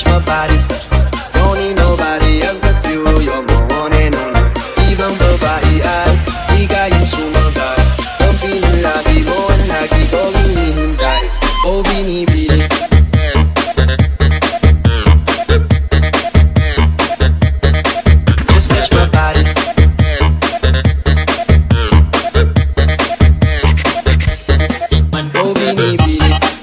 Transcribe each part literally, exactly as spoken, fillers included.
touch my body. Don't need nobody else but you. You're my one and only. Ibang babae ay di kayang sumabay. Ang pinalabi mo ang lagi ko hinihintay o binibili. Just touch my body. O binibili.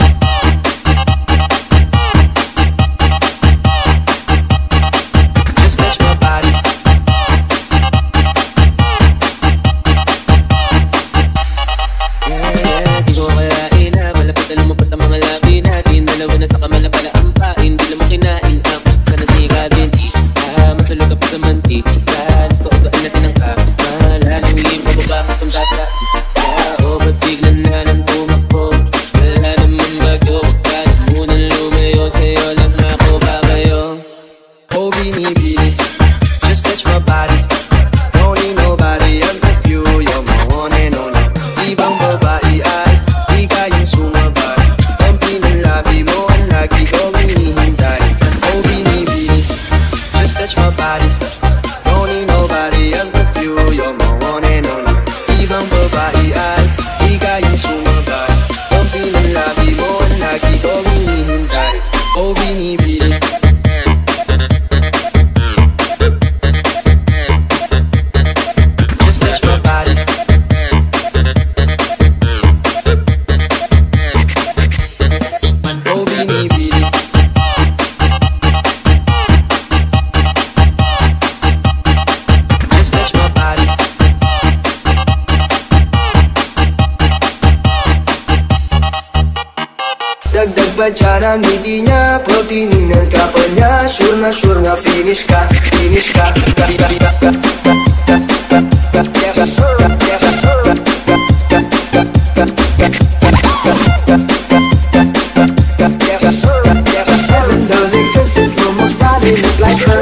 Just touch my body. Don't need nobody else but you. You're my one and only. Ibang babae ay di kayang sumabay. Ang pinalabi mo ang lagi ko hinihintay o binibili. Just touch my body. Don't need nobody else but you. You're my one and only. Ibang babae ay di kayang sumabay. Ang pinalabi mo ang lagi ko hinihintay o binibili. Dagdag pa dyan ang ngiti niya, pag tinignan ka pa niya, sure na sure na finish ka, finish ka. Heaven does exist, it almost probably look like her.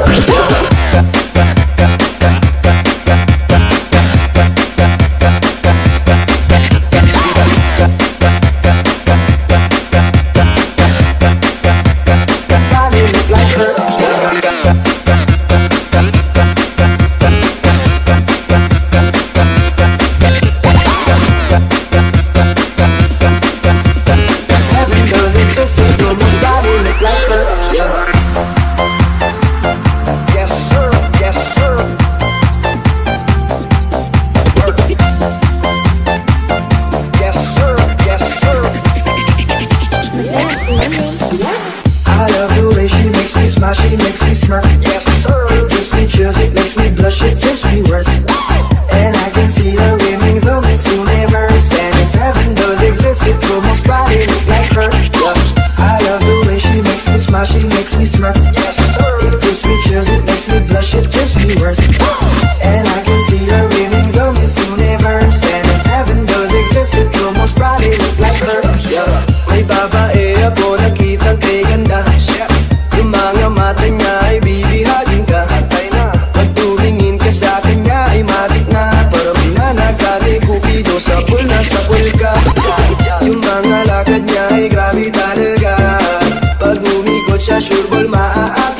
She makes me smirk, yeah. It gives me chills, it makes me blush, it gives me worth. And I can see her winning the Miss Universe. And if heaven does exist, it will most probably look like her, yeah. I love the way she makes me smile, she makes me smirk, yeah. It gives me chills, it makes me blush, it gives me worth. And I can see her winning the Miss Universe. And if heaven does exist, it will most probably look like her, yeah. May babae ako nakitang kay ganda, yung mga mata niya ay bibihagin ka. Pag tumingin ka sa kanya ay matik na, parang pinanagkari kupido sa pool na sa pool ka. Yung mga lakad niya ay grabe talaga, pag umikot siya sure ball maaak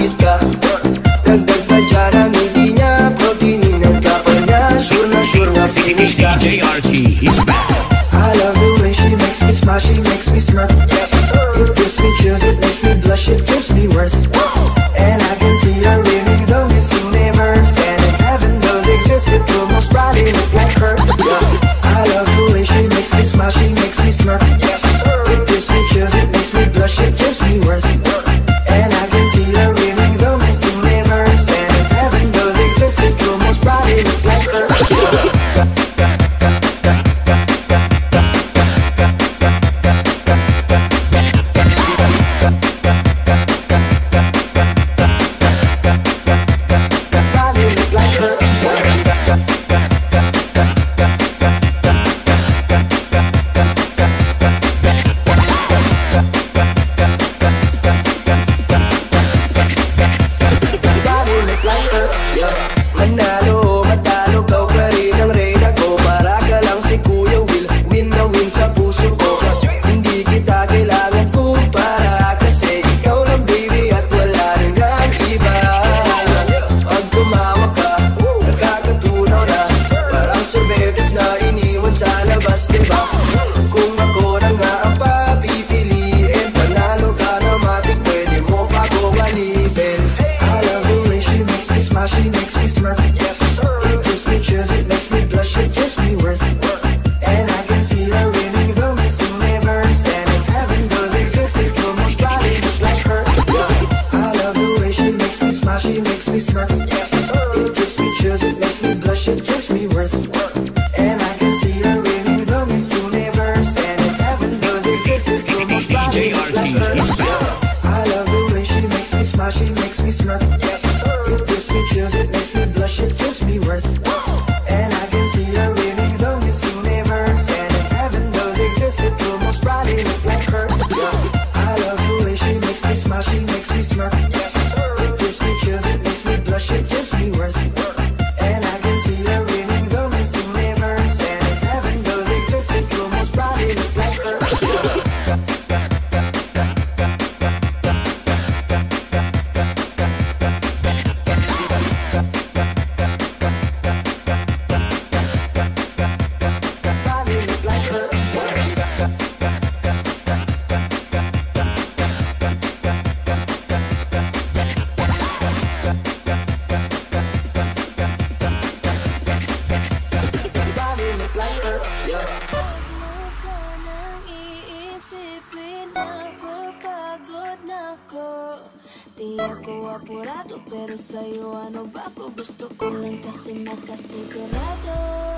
me smirk. It gives me chills, it makes me blush, it gives me worth. And I can see her winning the Miss Universe. And if heaven does exist, it will most probably look like her. I love the way she makes me smile, she makes me smirk. It gives me chills, it makes me blush, it gives me worth. And I can see her winning the Miss Universe. And if heaven does exist, it will most probably look like her. I love the way she makes me smile, she makes me smirk. It gives me chills, it makes me blush, it gives me worth. And I can see her winning the Miss Universe. And if heaven does exist, it will most probably look like her. Di ako apurado, pero sa'yo ano ba ako? Gusto ko lang kasi nakasigurado.